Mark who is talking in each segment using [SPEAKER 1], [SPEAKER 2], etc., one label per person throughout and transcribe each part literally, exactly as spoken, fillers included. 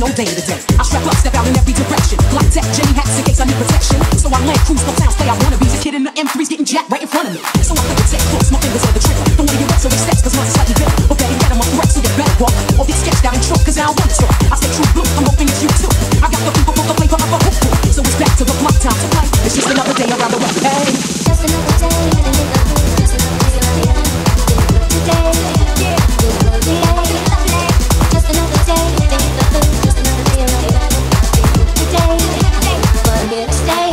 [SPEAKER 1] no day today. I strap up, step out in every direction. Black tech, Jenny hats in case I need protection. So I land, cruise, no town, stay I wanna be. This kid in the M three's getting jacked right in front of me. So I play it safe, close, my fingers on the trigger. Don't wanna get wet, so they steps, cause mine's slightly bigger. But better yet, I'm a threat, so you better walk. Or get sketched out in truck, cause I don't want to. I stay true blue, I'm hoping it's you too. I got the people for the flavor of a hoop. So it's back to the block, time to play. It's just another day around the way. Hey,
[SPEAKER 2] just another day in the neighborhood. Just another day around the way. Today, yeah, today, just another day in the neighborhood. Just another day around the way. Today, but I'm here to stay.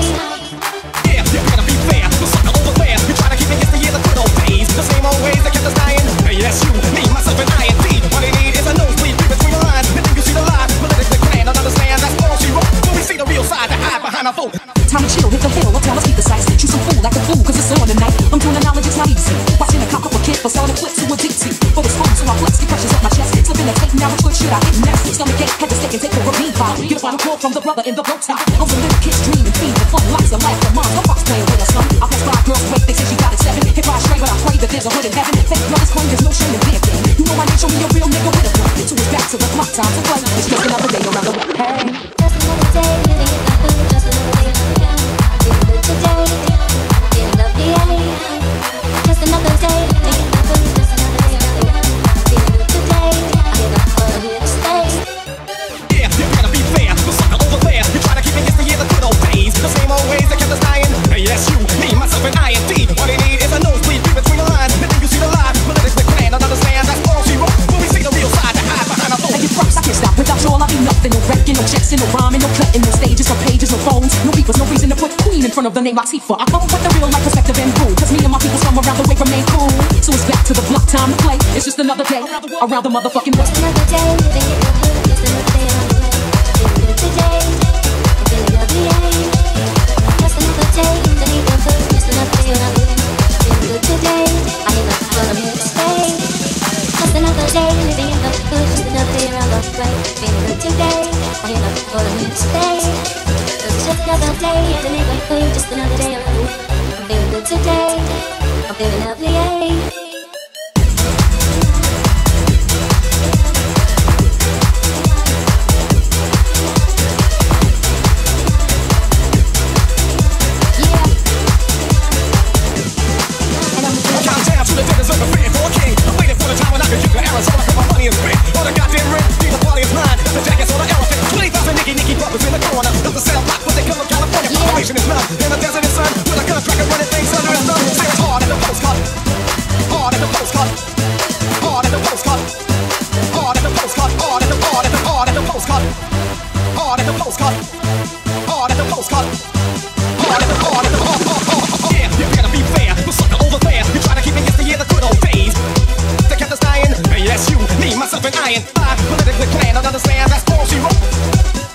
[SPEAKER 3] Yeah, you gotta be fair. The sucker over there, you try to keep it yesteryear, the good old days. The same old ways that kept us dying. Hey, that's you, me, myself, and I, and D. What they need is a nosebleed between the lines. And then you see the lie, politically grand, don't understand. That's all she wrote. When we see the real side, the hide behind our phone.
[SPEAKER 1] Time to chill, hit the hill, I'll tell us keep the sights. Shoot some fool, like a fool, cause it's on tonight. I'm doing the knowledge, it's not easy. Watching a cop up a kid for selling clips to a deep sea. For the spoon, so I flex, get pressures up my chest. Slipping the tape, now it's good shit, I hit next. Stomach ache, had to stick and take for a bean pile. Get a final call from the brother in the bow tie. I'm some little kids dream and fiend for fun. Lots of laughter, moms, no fox playing with us, son. I pass by girls, wait, they say she got it seven. Hit by straight, but I pray that there's a hood in heaven. Fake brothers claim there's no shame in their game. You know I ain't show me a real nigga with a gun. So it's back to the clock, time to play. It's just another day around the way. Hey,
[SPEAKER 2] Just another day living in the hood. Just another day around the way. Today, in the V A. Just another day living in the hood. Just another day around the way. Today, I give up, but I'm here to stay.
[SPEAKER 3] Yeah, you gotta be fair. The sucker over there, you try to keep it yesteryear, the good old days. The same old ways that kept us dying. Hey, that's you, me, myself, and I, and D. What they need is a nosebleed between the lines. And then you see the lie, politically grand, don't understand. That's all she wrote. When we see the real side, the hide behind our phone.
[SPEAKER 1] I get props, I can't stop. Without you all, I'll be nothing. No wrecking, no checks, no rhyming, no cutting, no stages, no pages, no phones, no beepers, no reason to put queen in front of the name Latifah. I come with the real life perspective and rule, cause me and my people from around the way remain cool. So it's back to the block, time to play. It's just another day around the motherfucking way.
[SPEAKER 2] Just another day living in the hood. Just another day around the way. Today, I'm feeling the V A. Just another day in the neighborhood. Just another day around the way. Feeling good today. I ain't left, but I'm here to stay. Just another day living in the hood. Just another day around the way. Feeling good today. I ain't left, but I'm here to stay. It's just another day in the neighborhood. Just another day around the way. I'm feeling good today. I'm feeling the V A.
[SPEAKER 3] Myself and I and I politically planned, don't understand, that's all she wrote.